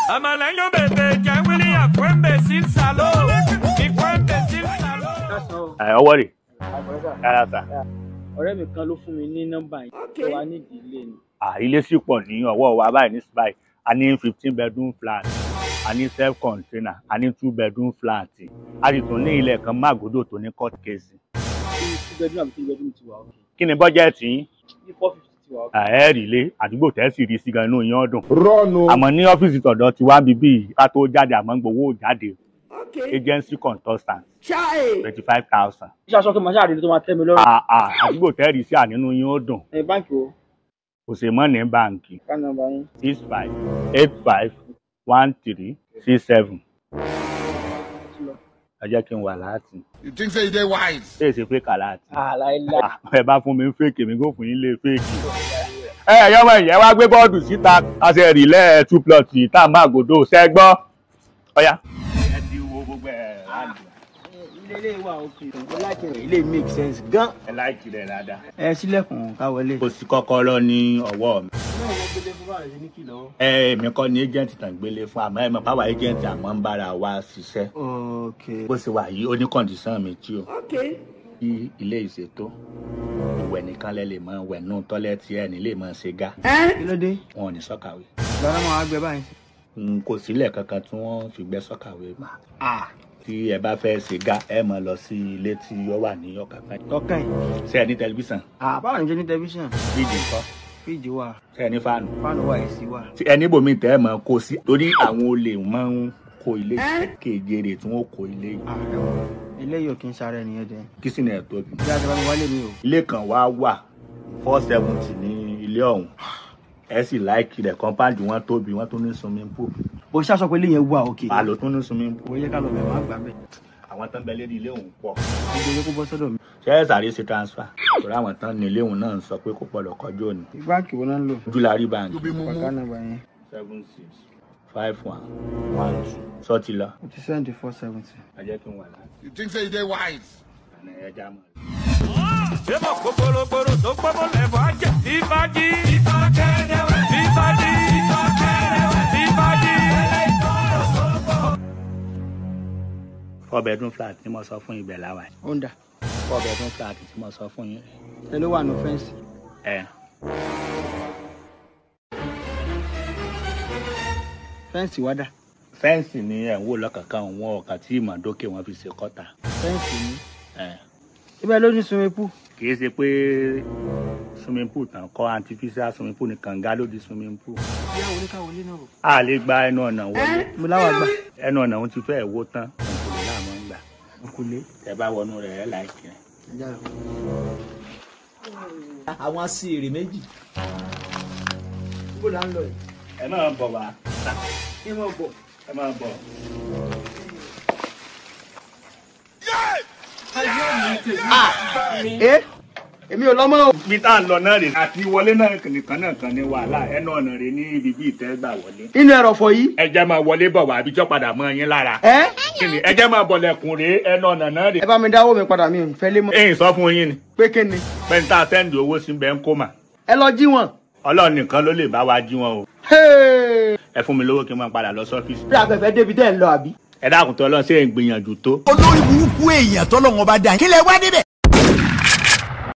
Amalanyo bebe, jangwili ya kwembe sin salo. Mi kwembe sin salo. Ọwọ́ rẹ̀. Yàrá ta. Ọ̀rẹ́ mi kan ló fún mi ní nọ́mbà yìí. Ó wà ní ìdílé ni. Ilé sì pọ̀ ní ọwọ́ wa báyìí ní Spain. A ní 15 bedroom flat. A ní self container. A ní 2 bedroom flat. A sì tún ní ilẹ̀ kan Mágòdò tó ní court case. 2 bedroom àbí 3 bedroom ti wà òkè. Kí ni bọ́jẹ́ẹ̀tì yín? Ní 450 ti wà òkè. Ẹ̀ẹ́rì ilé àdúgbò tẹ́sí rí sí gan inú yín ọdún. Àmọ́ ní ọ́fíìsì tọ̀dọ̀ ti wá bíbí ká tó jáde àmọ́ gbowó jáde. Agency consultant 25,000. Iṣẹ́ aṣọ kí màá ṣáàrin tó máa tẹ́ mi lọ́rùn. Àdúgbò tẹ́rì sí ànínú yín ó dùn. Báńkì wo? Kò sì mọ́ ní báǹkì. Ká nọ́mbà yín. 65851367. Ẹ jẹ́ kí n wà láti. You think say you dey wise? Ṣé èsì fake láti? Láìláì. Ẹ bá fún mi ń fake mi kó fún yín lé fake. Yọmọ ìyẹn wá gbé bọ́ọ̀dù síta àṣẹ rìlẹ̀ 2 plot tá Mágòdò ṣẹ́gbọ́. Ọ̀ya. Ẹ ti wo gbogbo ẹ̀ láǹdì. Ilé wà òkè. Mo like it. Ilé make sense gan. Ẹ láìkì rẹ̀ dáadáa. Ẹ sílẹ̀kùn ká wọlé. Kò sí kọ́kọ́rọ́ ní ọwọ́ mi. Náà wọ́n gbélé fún báyìí ní kìlọ̀. Èmi kọ́ ni agent tàn gbélé fún àmọ́ ẹ̀ mọ̀ power agent àmọ́ ń bára wa ṣiṣẹ́. Okay. Bó ṣe wà yìí ó ní condition méjì o. Bí ilé ìṣètò ìwẹ̀ nìkan lẹ lè mọ wẹ̀ nù tọ́lẹ́tì ẹ̀ nílé mọ̀ ṣe gá. Kí ló dé? Wọn ò ní sọ́kàwé. Lọ́nà máa gbẹ báyìí. Kò sílẹ̀ kankan tí wọ́n fi gbẹ́ sọ́kàwé mà. Tí ẹ bá fẹ́ ṣe gá ẹ mọ̀ lọ sí ilé tí ó wà ní Ọ̀kàkán. Ọ̀kàn. Ṣé ẹ ní tẹlifíṣàn? Báwo ni ṣe ní tẹlifíṣàn? Fíjì ńkọ́? Fíjì wà. Ṣé ẹ ní fáànù? Fáànù wà, èsì wà. Tí ẹ níbòmí tẹ́ ẹ mọ̀ kó sí torí àwọn olè máa ń kó ilé kéje rè tí wọ́n kó ilé yìí. Ilé yóò kí n sáré nìyẹn dẹ. Kí sì ni ẹ̀ tóbi? Bí a ti bá mi wálé mi o. Ilé kan wá wà 470 ní ilé ọ̀hún. Ẹ sì láìkì rẹ̀ kọ́mpáàdì wọn tóbi wọ́n tún ní swimming pool. Bó ṣáṣọ pé ilé yẹn wà òkè. Àlọ́ tún ní swimming pool. Ó yẹ ká lọ bẹ̀ máa gbà bẹ̀. Àwọn tán bẹ lédi ilé òun pọ̀. Ìgbésẹ̀ kó bọ́ sọ́dọ̀ mi. Ṣé ẹ sáré ṣe transfer? Torí àwọn tán ní ilé òun náà ń sọ pé kò gbọdọ̀ kọjú òní. Báńkì wo náà ń lò? Ojúlárí báńkì. Pàkà nọ́mbà yẹn. 765112. Sọ́ọ̀tì lọ. Mo ti sẹ́ndì 470. Ẹ jẹ́ kí n wà láti. You think say you dey wise? Àná ẹ já mọ́. Demo kokolokoro tó gbọ́mọ lẹ́fọ̀ ajẹ́. Ìbàdí. Ìbàkẹ́rẹ́wẹ̀. Ìbàdí. Ìbàkẹ́rẹ́wẹ̀. Ìbàdí. 4 bedroom flat tí mo sọ fún ibẹ̀ láwa yìí. Honda. 4 bedroom flat tí mo sọ fún yín. Ẹ ló wà ní fẹ́ǹsì. Fẹ́ǹsì wádà. Fẹ́ǹsì ni ẹ̀ ń wò lọ́kànkan wọn ọ̀kà tí ìmọ̀dókè wọn fi ṣe kọ́ta. Fẹ́ǹsì ni. Ibẹ̀ ló ní swimming pool. Kì í ṣe pé swimming pool tàn kọ́ artificial swimming pool ní kànga ló di swimming pool. Ìyá wọlé ká wọlé náà. A lè gba ẹnu ọ̀nà wọlé. Mo láwà gbà. Ẹnu ọ̀nà òun ti fẹ́ wó tán. Òkùnlé láàmú ń gbà. Òkùnlé. Ẹ bá wọnú rẹ̀ ẹ láìkí rẹ̀. Àwọn aṣèrè méjì. Bó la ń lọ yìí? Ẹ máa bọ̀ wá. Kí wọ́n bọ̀. Ẹ máa bọ̀. Èmi ò lọ́mọ o. Bí tá à ń lọ náà rè àti wọlé náà nìkan náà kan ní wàhálà ẹnu ọ̀nà rè ní ibi bí ìtẹ́ gbà wọlé. Inú ẹ̀rọ̀fọ̀ yìí. Ẹ jẹ́ máa wọlé bọ̀ wá àbí jọ́ padà mọ́ yín lára. Kí ni ẹ jẹ́ máa bọ̀ lẹ̀kùn rè ẹnu ọ̀nà náà rè. Ẹ bá mi dáwọ́ mi padà, mi ò fẹ́ lé mọ́. Ẹ̀yin sọ fún yín ni. Pé kí ni? Pẹ́ni tá a sẹ́ndì owó sí bẹ́ẹ̀ ń kó mà. Ẹ lọ jí wọn. Ọlọ́run nìkan ló lè bá wa jí wọn o. Ẹ fún mi lówó kí n máa padà lọ sọ́fíìsì. Bí afẹ́fẹ́ débi dẹ́ ń lọ àbí? Ẹ dákun tó Ọlọ́run ṣe ń gbìyànjú tó. Olórí burúkú èèyàn tọ́lọ́run ọba dá. Kí lẹ wá débẹ̀?